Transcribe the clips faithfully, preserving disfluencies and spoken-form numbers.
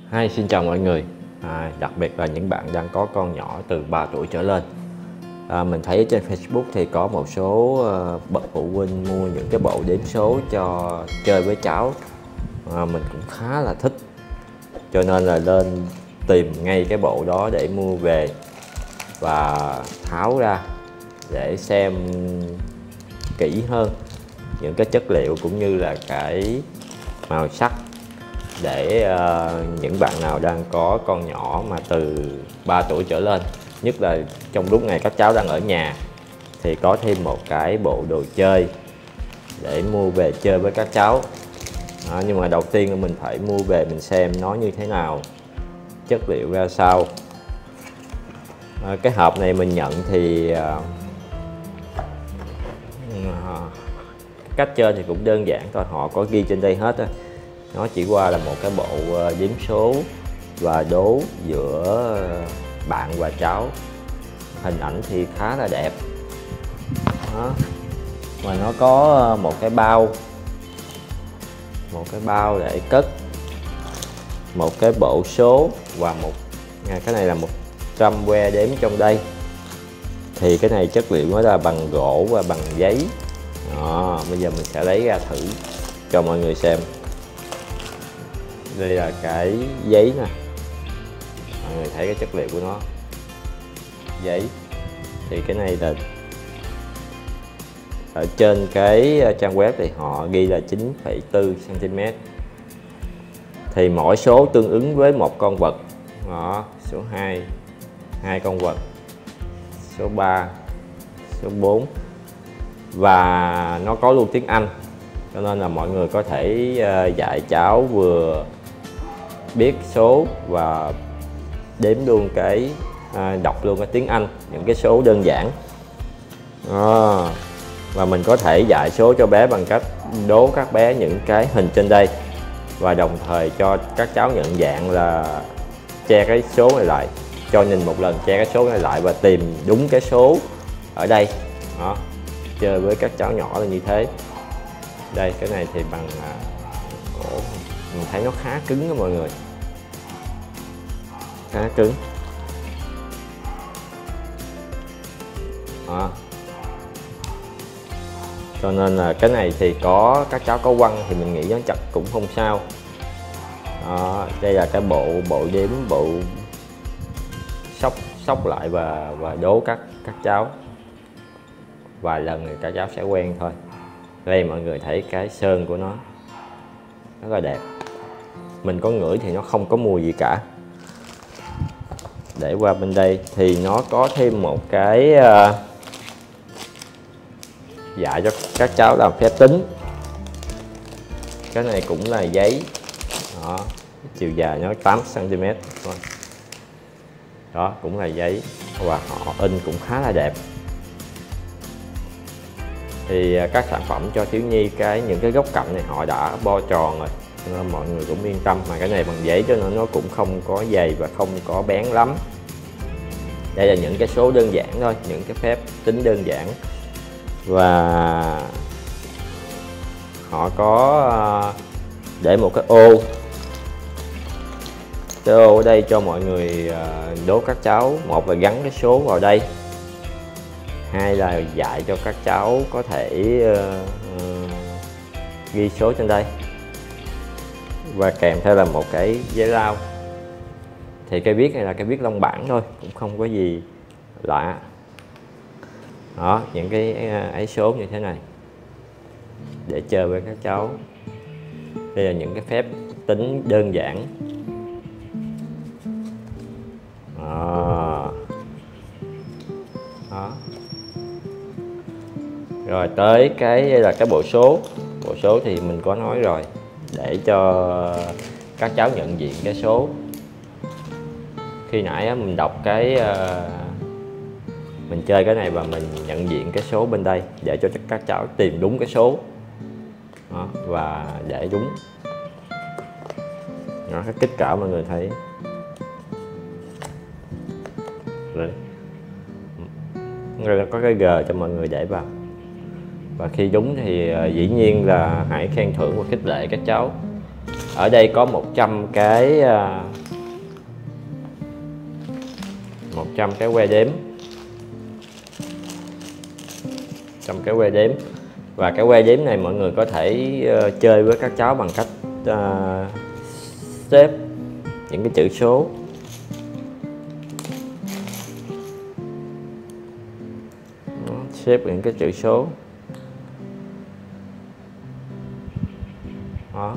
Hi, xin chào mọi người, à, đặc biệt là những bạn đang có con nhỏ từ ba tuổi trở lên. à, Mình thấy trên Facebook thì có một số uh, bậc phụ huynh mua những cái bộ đếm số cho chơi với cháu. à, Mình cũng khá là thích, cho nên là lên tìm ngay cái bộ đó để mua về và tháo ra để xem kỹ hơn những cái chất liệu cũng như là cái màu sắc, để uh, những bạn nào đang có con nhỏ mà từ ba tuổi trở lên, nhất là trong lúc này các cháu đang ở nhà, thì có thêm một cái bộ đồ chơi để mua về chơi với các cháu. Đó, nhưng mà đầu tiên là mình phải mua về mình xem nó như thế nào, chất liệu ra sao. À, cái hộp này mình nhận thì uh, cách chơi thì cũng đơn giản thôi, họ có ghi trên đây hết á. Nó chỉ qua là một cái bộ đếm số và đố giữa bạn và cháu. Hình ảnh thì khá là đẹp đó. Mà nó có một cái bao một cái bao để cất một cái bộ số và một cái này là một trăm que đếm trong đây. Thì cái này chất liệu nó là bằng gỗ và bằng giấy đó. Bây giờ mình sẽ lấy ra thử cho mọi người xem. Đây là cái giấy nè, mọi người thấy cái chất liệu của nó, giấy. Thì cái này là ở trên cái trang web thì họ ghi là chín phẩy bốn xăng-ti-mét. Thì mỗi số tương ứng với một con vật đó. Số hai, hai con vật, số ba, số bốn, và nó có luôn tiếng Anh, cho nên là mọi người có thể dạy cháu vừa biết số và đếm luôn cái đọc luôn cái tiếng Anh, những cái số đơn giản à. Và mình có thể dạy số cho bé bằng cách đố các bé những cái hình trên đây, và đồng thời cho các cháu nhận dạng là che cái số này lại, cho nhìn một lần che cái số này lại và tìm đúng cái số ở đây đó. Chơi với các cháu nhỏ là như thế. Đây, cái này thì bằng gỗ, mình thấy nó khá cứng đó mọi người, khá cứng đó. Cho nên là cái này thì có các cháu có quăng thì mình nghĩ nó chặt cũng không sao đó. Đây là cái bộ bộ đếm, bộ sóc sóc lại và và đố các các cháu vài lần thì các cháu sẽ quen thôi. Đây mọi người thấy cái sơn của nó rất là đẹp, mình có ngửi thì nó không có mùi gì cả. Để qua bên đây thì nó có thêm một cái uh, dạy cho các cháu làm phép tính. Cái này cũng là giấy đó, chiều dài nó tám xăng-ti-mét thôi. Đó cũng là giấy và họ in cũng khá là đẹp. Thì các sản phẩm cho thiếu nhi, cái những cái góc cạnh này họ đã bo tròn rồi, nên mọi người cũng yên tâm. Mà cái này bằng giấy cho nên nó cũng không có dày và không có bén lắm. Đây là những cái số đơn giản thôi, những cái phép tính đơn giản. Và họ có để một cái ô cái ô ở đây cho mọi người đố các cháu. Một là gắn cái số vào đây, hai là dạy cho các cháu có thể uh, uh, ghi số trên đây, và kèm theo là một cái giấy lau. Thì cái viết này là cái viết lông bảng thôi, cũng không có gì lạ đó. Những cái ấy số như thế này để chơi với các cháu. Đây là những cái phép tính đơn giản đó. Đó. Rồi tới cái là cái bộ số. Bộ số thì mình có nói rồi, để cho các cháu nhận diện cái số. Khi nãy mình đọc cái mình chơi cái này và mình nhận diện cái số bên đây để cho các cháu tìm đúng cái số đó, và để đúng đó. Cái kích cỡ mọi người thấy rồi, rồi có cái G cho mọi người để vào. Và khi đúng thì dĩ nhiên là hãy khen thưởng và khích lệ các cháu. ở đây có một trăm cái một trăm cái que đếm, một trăm cái que đếm. Và cái que đếm này mọi người có thể uh, chơi với các cháu bằng cách uh, xếp những cái chữ số. Đó, xếp những cái chữ số. Đó.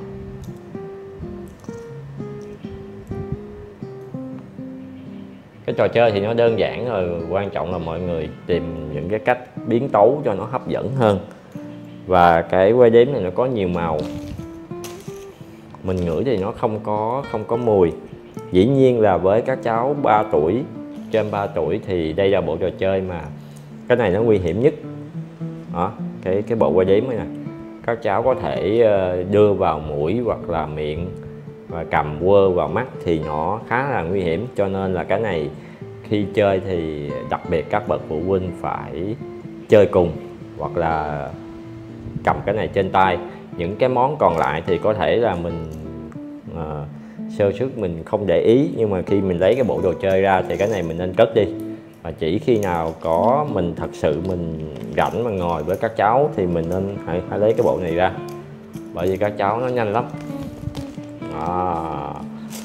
Cái trò chơi thì nó đơn giản rồi, quan trọng là mọi người tìm những cái cách biến tấu cho nó hấp dẫn hơn. Và cái que đếm này nó có nhiều màu, mình ngửi thì nó không có không có mùi. Dĩ nhiên là với các cháu ba tuổi, trên ba tuổi thì đây là bộ trò chơi mà cái này nó nguy hiểm nhất. Đó, cái cái bộ que đếm này nè, các cháu có thể đưa vào mũi hoặc là miệng và cầm quơ vào mắt thì nó khá là nguy hiểm. Cho nên là cái này khi chơi thì đặc biệt các bậc phụ huynh phải chơi cùng hoặc là cầm cái này trên tay. Những cái món còn lại thì có thể là mình uh, sơ suất mình không để ý, nhưng mà khi mình lấy cái bộ đồ chơi ra thì cái này mình nên cất đi. Và chỉ khi nào có mình thật sự mình rảnh mà ngồi với các cháu thì mình nên hãy, hãy lấy cái bộ này ra, bởi vì các cháu nó nhanh lắm. Đó.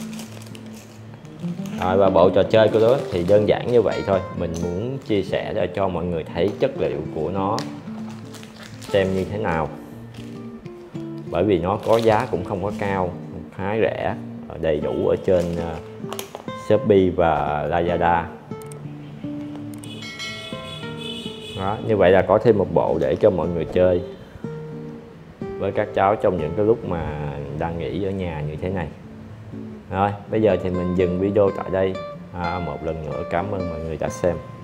Rồi, và bộ trò chơi của nó thì đơn giản như vậy thôi. Mình muốn chia sẻ để cho mọi người thấy chất liệu của nó xem như thế nào, bởi vì nó có giá cũng không có cao, khá rẻ, đầy đủ ở trên uh, Shopee và Lazada. Đó, như vậy là có thêm một bộ để cho mọi người chơi với các cháu trong những cái lúc mà đang nghỉ ở nhà như thế này. Rồi, bây giờ thì mình dừng video tại đây. À, một lần nữa cảm ơn mọi người đã xem.